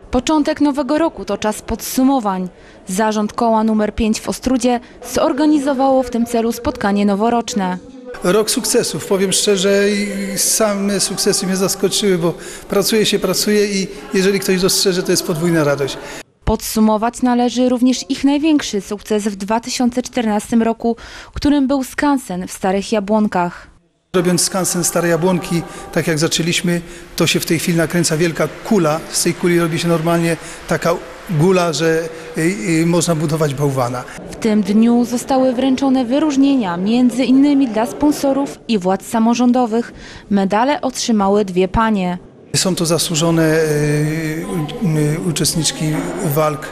Początek nowego roku to czas podsumowań. Zarząd koła nr 5 w Ostródzie zorganizowało w tym celu spotkanie noworoczne. Rok sukcesów, powiem szczerze, i same sukcesy mnie zaskoczyły, bo pracuje i jeżeli ktoś dostrzeże, to jest podwójna radość. Podsumować należy również ich największy sukces w 2014 roku, którym był skansen w Starych Jabłonkach. Robiąc skansen Stare Jabłonki, tak jak zaczęliśmy, to się w tej chwili nakręca wielka kula. Z tej kuli robi się normalnie taka gula, że można budować bałwana. W tym dniu zostały wręczone wyróżnienia między innymi dla sponsorów i władz samorządowych. Medale otrzymały 2 panie. Są to zasłużone uczestniczki walk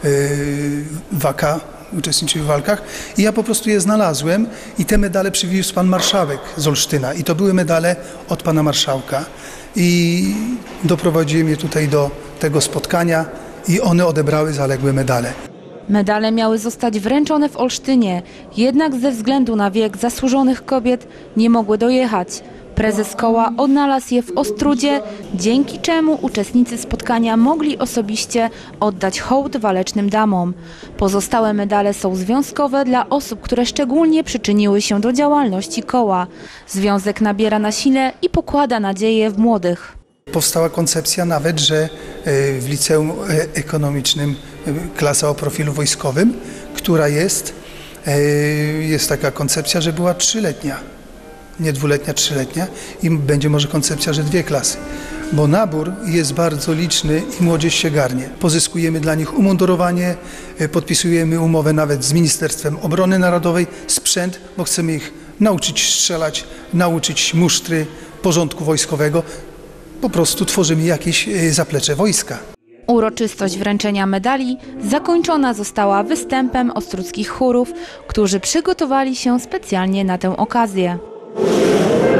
WAKA, uczestniczyły w walkach i ja po prostu je znalazłem i te medale przywiózł pan marszałek z Olsztyna i to były medale od pana marszałka i doprowadziłem je tutaj do tego spotkania i one odebrały zaległe medale. Medale miały zostać wręczone w Olsztynie, jednak ze względu na wiek zasłużonych kobiet nie mogły dojechać. Prezes koła odnalazł je w Ostródzie, dzięki czemu uczestnicy spotkania mogli osobiście oddać hołd walecznym damom. Pozostałe medale są związkowe dla osób, które szczególnie przyczyniły się do działalności koła. Związek nabiera na sile i pokłada nadzieję w młodych. Powstała koncepcja nawet, że w liceum ekonomicznym klasa o profilu wojskowym, która jest taka koncepcja, że była 3-letnia. Nie 2-letnia, 3-letnia i będzie może koncepcja, że 2 klasy, bo nabór jest bardzo liczny i młodzież się garnie. Pozyskujemy dla nich umundurowanie, podpisujemy umowę nawet z Ministerstwem Obrony Narodowej, sprzęt, bo chcemy ich nauczyć strzelać, nauczyć musztry, porządku wojskowego. Po prostu tworzymy jakieś zaplecze wojska. Uroczystość wręczenia medali zakończona została występem ostródzkich chórów, którzy przygotowali się specjalnie na tę okazję.